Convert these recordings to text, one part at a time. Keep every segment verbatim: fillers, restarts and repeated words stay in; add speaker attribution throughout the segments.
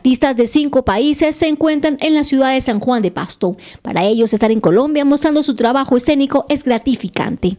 Speaker 1: Artistas de cinco países se encuentran en la ciudad de San Juan de Pasto. Para ellos, estar en Colombia mostrando su trabajo escénico es gratificante.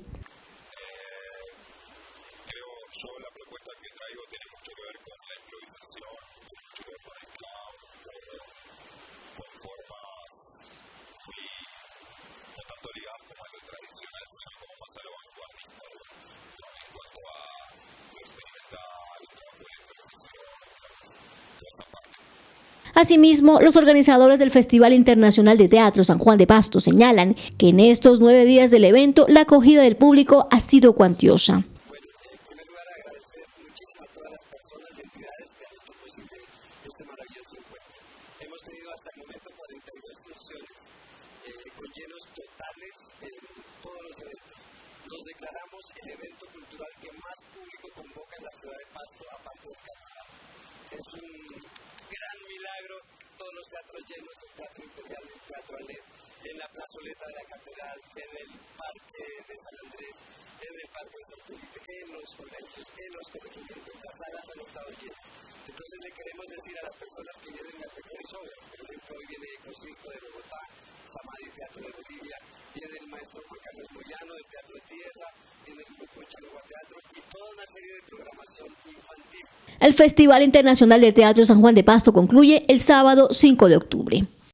Speaker 1: Asimismo, los organizadores del Festival Internacional de Teatro San Juan de Pasto señalan que en estos nueve días del evento la acogida del público ha sido cuantiosa.
Speaker 2: Bueno, en primer lugar agradecer muchísimo a todas las personas y entidades que han hecho posible este maravilloso encuentro. Hemos tenido hasta el momento cuarenta y dos funciones eh, con llenos totales en todos los eventos. Nos declaramos el evento cultural que más público convoca en la ciudad de Pasto, aparte del carnaval. Es un gran milagro, todos los teatros llenos, el Teatro Imperial, el Teatro Alep, en la plazoleta de la Catedral, en el Parque de San Andrés, en el Parque de San Felipe, en los colegios, en los corregimientos, las salas han estado llenas. Entonces le queremos decir a las personas que vienen las mejores obras, por ejemplo, hoy viene Ecocirco de Bogotá, Samadhi Teatro de Bolivia, viene el maestro Juan Carlos Moyano del Teatro Tierra, viene el grupo Chanagua Teatro y toda una serie de programación infantil.
Speaker 1: El Festival Internacional de Teatro San Juan de Pasto concluye el sábado cinco de octubre.